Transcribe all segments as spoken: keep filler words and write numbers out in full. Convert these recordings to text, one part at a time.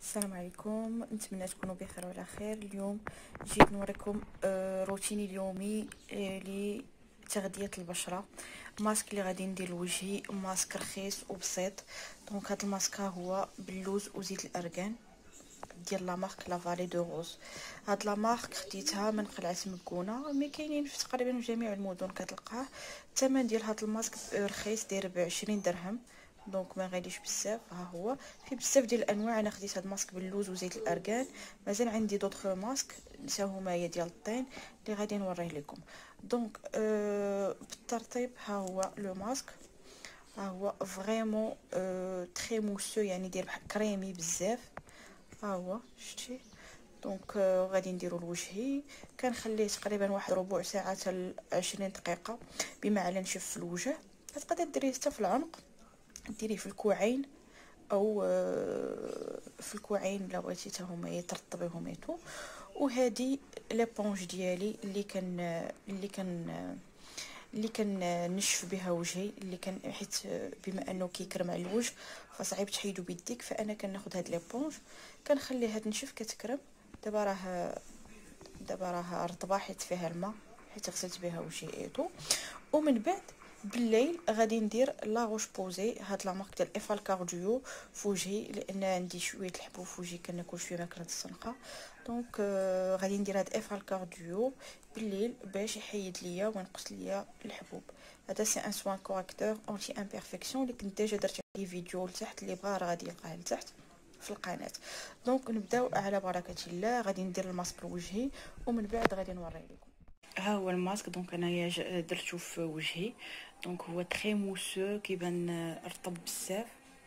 السلام عليكم، نتمنى تكونوا بخير وعلى خير. اليوم جيت نوريكم آه، روتيني اليومي آه، لتغذيه البشره. ماسك اللي غادي ندير لوجهي، ماسك رخيص وبسيط. دونك هذا الماسك هو باللوز وزيت الارغان ديال لا مارك لا فالي دو روز. هاد لا مارك خديتها من قلعه مكونه، مي كاينين في تقريبا جميع المدن كتلقاه. الثمن ديال هاد الماسك رخيص، داير بعشرين درهم، دونك ما غاليش بزاف. ها هو فيه بزاف ديال الانواع. انا خديت هاد الماسك باللوز وزيت الارغان، مازال عندي دوطخ ماسك حتى هما هي ديال الطين اللي غادي نوريه لكم. دونك أه بالترتيب، ها هو لو ماسك. ها هو فريمون أه تري موسو، يعني داير بحال كريمي بزاف. ها هو شتي. دونك آه، غادي نديرو لوجهي، كنخليه تقريبا واحد ربع ساعه حتى عشرين دقيقه بما على نشف في الوجه. تقدر ديريه حتى في العنق، ديريه في الكوعين او آه، في الكوعين الا بغيتي حتى هما ترطبيهم ايتو. وهذه ليبونج ديالي اللي كان اللي كان اللي كنشف بها وجهي، اللي كان حيت بما انه كيكرم على الوجه فصعيب تحيدو بيديك، فانا كناخذ هاد ليبونج كنخليها تنشف كتكرم. دابا راه دابا راه رطبه حيت فيها الماء، حيت غسلت بها وجهي ايتو. ومن بعد بالليل غادي ندير لا روش بوزي، هاد لا مارك ديال افال كارديو في وجهي، لان عندي شويه الحبوب في وجهي، كناكل شويه ماكله السنقه. دونك آه غادي ندير هاد افال كارديو بالليل باش يحيد ليا وينقص ليا الحبوب. هذا سي ان سوان كوريكتور اونتي امبيرفيكسيون اللي كنت ديجا درت عليه فيديو لتحت، اللي بغا راه غادي يلقاه لتحت في القناه. دونك نبداو على بركه الله. غادي ندير الماسك لوجهي ومن بعد غادي نوري لكم. ها هو الماسك. دونك انايا درتو في وجهي، دونك هو تري موسو، كيبان رطب بزاف.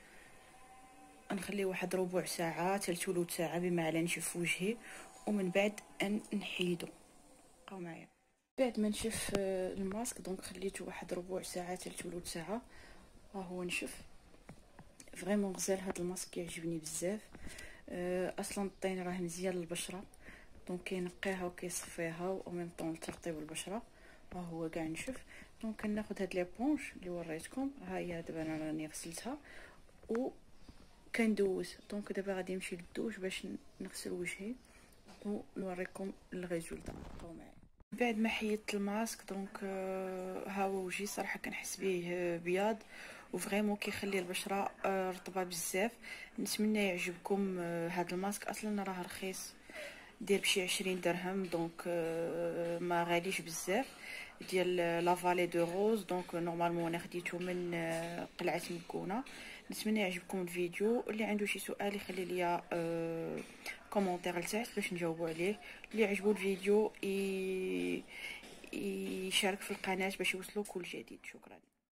نخليه واحد ربع ساعه حتى ثلث ساعه بما على نشف وجهي، ومن بعد ان نحيدو. بقاو معايا. بعد ما نشف الماسك، دونك خليته واحد ربع ساعه حتى ثلث ساعه. ها هو نشف فريمون غزال. هذا الماسك كيعجبني بزاف. اصلا الطين راه مزيان للبشره، دونك كينقيها وكيصفيها و ميم طون ترطيب البشره. ها هو كاع نشف. دونك كناخذ هاد ليبونج اللي وريتكم، ها هي دابا انا راني غسلتها و كندوز. دونك دابا غادي نمشي للدوش باش نغسل وجهي ونوريكم الريزولطا. بقاو معايا. بعد ما حيدت الماسك، دونك ها هو وجهي. صراحه كنحس به بياض وفريمون كيخلي البشره رطبه بزاف. نتمنى يعجبكم هذا الماسك. اصلا راه رخيص، دير بشي عشرين درهم، دونك ما غاليش بزاف، ديال لا فالي دو روز. دونك نورمالمون انا خديته من قلعه مكونه. نتمنى يعجبكم الفيديو. اللي عنده شي سؤال يخلي ليا أه كومونتير لتحت باش نجاوبوا عليه. اللي عجبو الفيديو يشارك في القناه باش يوصلوا كل جديد. شكرا.